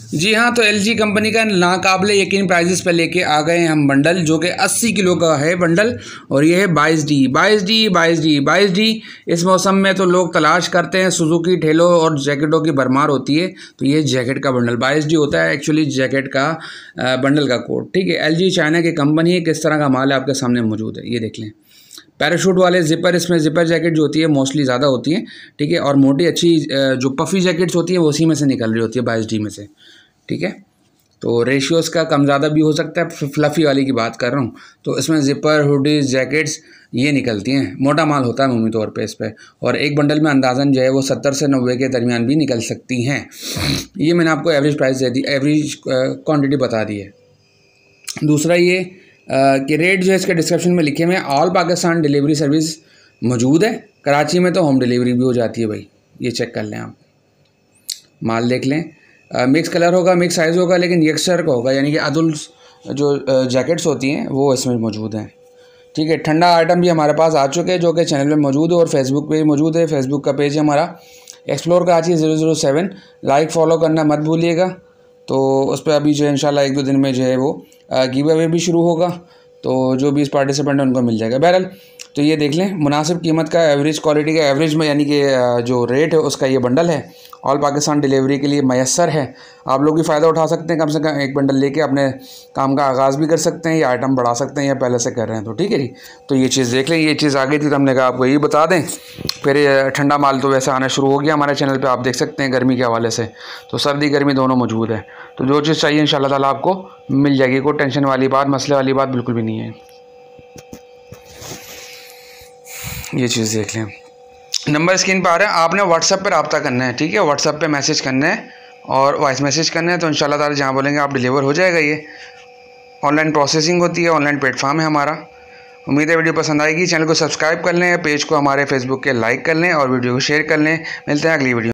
जी हाँ, तो LG company का नाकाबिले यकीन प्राइजेस पे लेके आ गए हैं हम बंडल, जो कि 80 किलो का है बंडल। और ये है 22D। इस मौसम में तो लोग तलाश करते हैं, सुजुकी ठेलों और जैकेटों की भरमार होती है। तो ये जैकेट का बंडल 22D होता है एक्चुअली जैकेट का बंडल का कोड। ठीक है, LG चाइना की कंपनी है। किस तरह का माल है आपके सामने मौजूद है, ये देख लें। पैराशूट वाले जिपर, इसमें जिपर जैकेट जो होती है मोस्टली ज़्यादा होती है। ठीक है, और मोटी अच्छी जो पफ़ी जैकेट्स होती है वो उसी में से निकल रही होती है 22D में से। ठीक है, तो रेशियोज़ का कम ज़्यादा भी हो सकता है। फ्लफ़ी वाली की बात कर रहा हूँ, तो इसमें ज़िपर, हुडीज़, जैकेट्स ये निकलती हैं। मोटा माल होता है अमूमी तौर पे इस पे। और एक बंडल में अंदाज़न जो है वो 70 से 90 के दरमियान भी निकल सकती हैं। ये मैंने आपको एवरेज प्राइस दे दी, एवरेज क्वांटिटी बता दी है। दूसरा ये कि रेट जो है इसके डिस्क्रिप्शन में लिखे हुए हैं। ऑल पाकिस्तान डिलीवरी सर्विस मौजूद है। कराची में तो होम डिलीवरी भी हो जाती है भाई, ये चेक कर लें आप, माल देख लें। मिक्स कलर होगा, मिक्स साइज़ होगा, लेकिन यकसर का होगा, यानी कि अदुल्स जो जैकेट्स होती हैं वो इसमें मौजूद हैं। ठीक है, ठंडा आइटम भी हमारे पास आ चुके हैं जो कि चैनल में मौजूद है और फेसबुक पे भी मौजूद है। फेसबुक का पेज है हमारा एक्सप्लोर कराची 007, लाइक फॉलो करना मत भूलिएगा। तो उस पर अभी जो है इंशाल्लाह 1-2 दिन में जो है वो गिव अवे भी शुरू होगा, तो जो 20 पार्टिसिपेंट हैं उनको मिल जाएगा। बहरहाल तो ये देख लें, मुनासिब कीमत का, एवरेज क्वालिटी का, एवरेज में यानी कि जो रेट है उसका ये बंडल है। ऑल पाकिस्तान डिलीवरी के लिए मैसर है। आप लोग भी फ़ायदा उठा सकते हैं, कम से कम एक बंडल लेके अपने काम का आगाज़ भी कर सकते हैं, या आइटम बढ़ा सकते हैं, या पहले से कर रहे हैं तो ठीक है जी। तो ये चीज़ देख लें, ये चीज़ आ गई थी तो हमने कहा आपको यही बता दें। फिर ये ठंडा माल तो वैसे आना शुरू हो गया हमारे चैनल पे, आप देख सकते हैं गर्मी के हवाले से। तो सर्दी गर्मी दोनों मौजूद है, तो जो चीज़ चाहिए इंशाल्लाह ताला आपको मिल जाएगी। कोई टेंशन वाली बात, मसले वाली बात बिल्कुल भी नहीं है। ये चीज़ देख लें, नंबर स्क्रीन पर आ रहा है, आपने व्हाट्सएप पर रब्ता करना है। ठीक है, व्हाट्सएप पे मैसेज करना है और वॉइस मैसेज करना है, तो इंशाल्लाह ताला जहाँ बोलेंगे आप डिलीवर हो जाएगा। ये ऑनलाइन प्रोसेसिंग होती है, ऑनलाइन प्लेटफॉर्म है हमारा। उम्मीद है वीडियो पसंद आएगी। चैनल को सब्सक्राइब कर लें, पेज को हमारे फेसबुक के लाइक कर लें और वीडियो को शेयर कर लें। मिलते हैं अगली वीडियो।